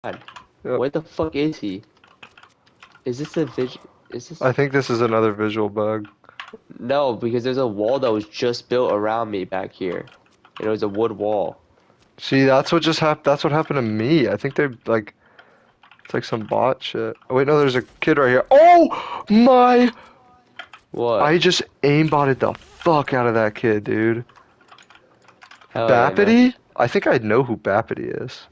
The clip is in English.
Yep. Where the fuck is he? Is this a vision? Is this? I think this is another visual bug. No, because there's a wall that was just built around me back here. And it was a wood wall. See, that's what just happened. That's what happened to me. I think they like it's like some bot shit. Oh, wait, no, there's a kid right here. Oh my! I What? just aimbotted the fuck out of that kid, dude. Hell yeah, man. Bappity? I think I know who Bappity is.